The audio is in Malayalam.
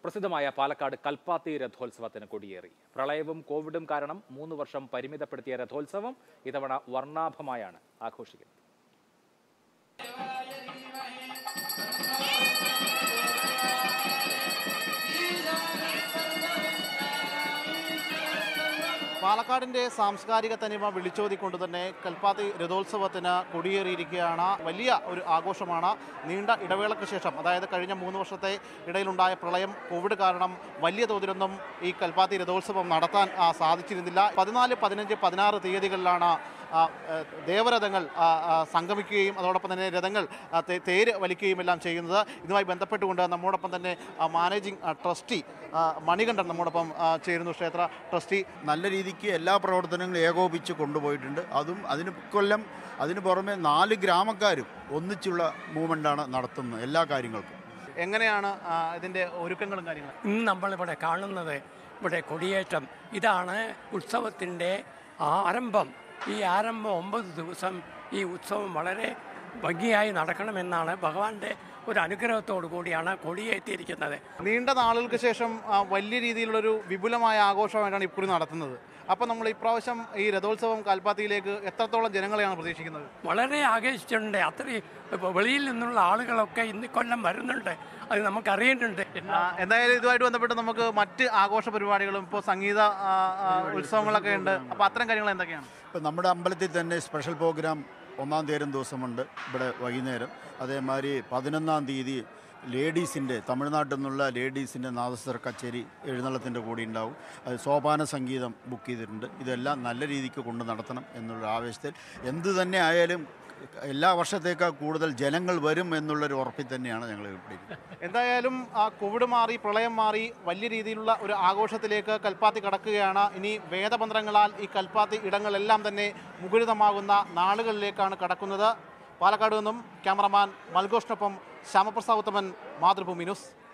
പ്രസിദ്ധമായ പാലക്കാട് കൽപ്പാത്തി രഥോത്സവത്തിന് കൊടിയേറി. പ്രളയവും കോവിഡും കാരണം 3 വർഷം പരിമിതപ്പെടുത്തിയ രഥോത്സവം ഇത്തവണ വർണ്ണാഭമായാണ് ആഘോഷിക്കുന്നത്. പാലക്കാടിൻ്റെ സാംസ്കാരിക തനിമ വിളിച്ചോതിക്കൊണ്ട് തന്നെ കൽപ്പാത്തി രഥോത്സവത്തിന് കൊടിയേറിയിരിക്കുകയാണ്. വലിയ ഒരു ആഘോഷമാണ്. നീണ്ട ഇടവേളയ്ക്ക് ശേഷം, അതായത് കഴിഞ്ഞ 3 വർഷത്തെ ഇടയിലുണ്ടായ പ്രളയം, കോവിഡ് കാരണം വലിയ തോതിലൊന്നും ഈ കൽപ്പാത്തി രഥോത്സവം നടത്താൻ സാധിച്ചിരുന്നില്ല. 14, 15, 16 തീയതികളിലാണ് ദേവരഥങ്ങൾ സംഗമിക്കുകയും അതോടൊപ്പം തന്നെ രഥങ്ങൾ തേര് വലിക്കുകയും എല്ലാം ചെയ്യുന്നത്. ഇതുമായി ബന്ധപ്പെട്ടുകൊണ്ട് നമ്മോടൊപ്പം തന്നെ മാനേജിംഗ് ട്രസ്റ്റി മണികണ്ഠൻ നമ്മോടൊപ്പം ചേരുന്നു. ക്ഷേത്ര ട്രസ്റ്റി, നല്ല രീതിക്ക് എല്ലാ പ്രവർത്തനങ്ങളും ഏകോപിച്ച് കൊണ്ടുപോയിട്ടുണ്ട്. അതിന് പുറമെ 4 ഗ്രാമക്കാരും ഒന്നിച്ചുള്ള മൂവ്മെൻ്റാണ് നടത്തുന്നത് എല്ലാ കാര്യങ്ങൾക്കും. എങ്ങനെയാണ് ഇതിൻ്റെ ഒരുക്കങ്ങളും കാര്യങ്ങളും? ഇന്ന് നമ്മളിവിടെ കാണുന്നത് ഇവിടെ കൊടിയേറ്റം. ഇതാണ് ഉത്സവത്തിൻ്റെ ആരംഭം. ഈ ആരംഭം 9 ദിവസം ഈ ഉത്സവം വളരെ ഭംഗിയായി നടക്കണമെന്നാണ് ഭഗവാന്റെ ഒരു അനുഗ്രഹത്തോടു കൂടിയാണ് കൊടിയേറ്റിയിരിക്കുന്നത്. നീണ്ട നാളുകൾക്ക് ശേഷം വലിയ രീതിയിലുള്ളൊരു വിപുലമായ ആഘോഷമായിട്ടാണ് ഇക്കുറി നടത്തുന്നത്. അപ്പോൾ നമ്മൾ ഇപ്രാവശ്യം ഈ രഥോത്സവം കൽപ്പാത്തിയിലേക്ക് എത്രത്തോളം ജനങ്ങളെയാണ് പ്രതീക്ഷിക്കുന്നത്? വളരെ ആകർഷിച്ചിട്ടുണ്ട്. അത്രയും വെളിയിൽ നിന്നുള്ള ആളുകളൊക്കെ ഇന്ന് കൊല്ലം വരുന്നുണ്ട്. അത് നമുക്കറിയേണ്ടതുണ്ട്. എന്തായാലും ഇതുമായിട്ട് ബന്ധപ്പെട്ട് നമുക്ക് മറ്റ് ആഘോഷ പരിപാടികളും ഇപ്പോൾ സംഗീത ഉത്സവങ്ങളൊക്കെ ഉണ്ട്. അപ്പോൾ അത്തരം കാര്യങ്ങൾ എന്തൊക്കെയാണ്? ഇപ്പോൾ നമ്മുടെ അമ്പലത്തിൽ തന്നെ സ്പെഷ്യൽ പ്രോഗ്രാം 1-ാം ദിവസമുണ്ട് ഇവിടെ വൈകുന്നേരം. അതേമാതിരി 11-ാം തീയതി ലേഡീസിൻ്റെ, തമിഴ്നാട്ടിൽ നിന്നുള്ള ലേഡീസിൻ്റെ നാദസ്വര കച്ചേരി എഴുന്നള്ളത്തിൻ്റെ കൂടി ഉണ്ടാവും. അത് സോപാന സംഗീതം ബുക്ക് ചെയ്തിട്ടുണ്ട്. ഇതെല്ലാം നല്ല രീതിക്ക് കൊണ്ട് നടത്തണം എന്നുള്ള ആവേശത്തിൽ എന്തു തന്നെ ആയാലും എല്ലാ വർഷത്തേക്കാൾ കൂടുതൽ ജനങ്ങൾ വരും എന്നുള്ളൊരു ഉറപ്പിൽ തന്നെയാണ് ഞങ്ങൾ ഇവിടെ. എന്തായാലും കോവിഡ് മാറി, പ്രളയം മാറി, വലിയ രീതിയിലുള്ള ഒരു ആഘോഷത്തിലേക്ക് കൽപ്പാത്തി കടക്കുകയാണ്. ഇനി വേദമന്ത്രങ്ങളാൽ ഈ കൽപ്പാത്തി ഇടങ്ങളെല്ലാം തന്നെ മുഖരിതമാകുന്ന നാളുകളിലേക്കാണ് കടക്കുന്നത്. പാലക്കാട് നിന്നും ക്യാമറമാൻ മൽഘോഷിനൊപ്പം ശ്യാമപ്രസാദ് ഉത്തമൻ, മാതൃഭൂമി ന്യൂസ്.